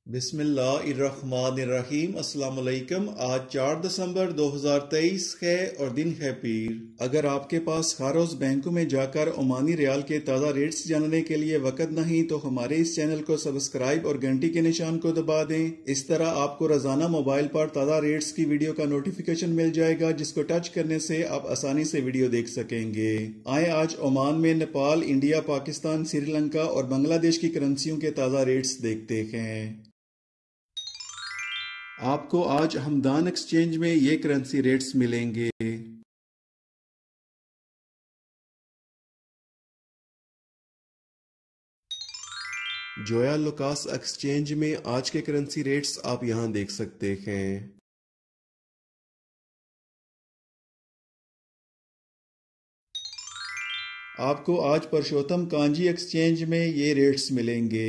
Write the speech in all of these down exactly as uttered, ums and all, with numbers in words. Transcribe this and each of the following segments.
बिस्मिल्लाहिर्रहमानिर्रहीम। अस्सलाम वालेकुम। आज चार दिसंबर दो हज़ार तेईस है और दिन है पीर। अगर आपके पास हर रोज बैंकों में जाकर ओमानी रियाल के ताज़ा रेट्स जानने के लिए वक्त नहीं तो हमारे इस चैनल को सब्सक्राइब और घंटी के निशान को दबा दें। इस तरह आपको रोजाना मोबाइल पर ताज़ा रेट्स की वीडियो का नोटिफिकेशन मिल जाएगा, जिसको टच करने से आप आसानी से वीडियो देख सकेंगे। आए आज ओमान में नेपाल, इंडिया, पाकिस्तान, श्रीलंका और बांग्लादेश की करेंसियों के ताज़ा रेट्स देखते हैं। आपको आज हमदान एक्सचेंज में ये करेंसी रेट्स मिलेंगे। जोया लुकास एक्सचेंज में आज के करेंसी रेट्स आप यहां देख सकते हैं। आपको आज पुरुषोत्तम कांजी एक्सचेंज में ये रेट्स मिलेंगे।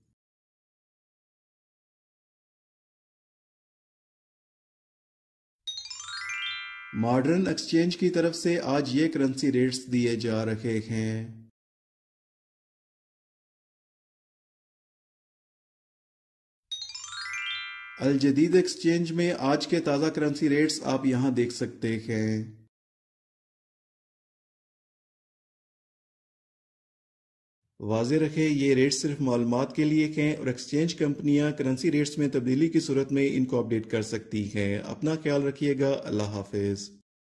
मॉडर्न एक्सचेंज की तरफ से आज ये करेंसी रेट्स दिए जा रहे हैं। अल जदीद एक्सचेंज में आज के ताज़ा करेंसी रेट्स आप यहां देख सकते हैं। वाज़े रखे ये रेट्स सिर्फ मालूमात के लिए हैं और एक्सचेंज कंपनियां करेंसी रेट्स में तब्दीली की सूरत में इनको अपडेट कर सकती हैं। अपना ख्याल रखिएगा। अल्लाह हाफिज।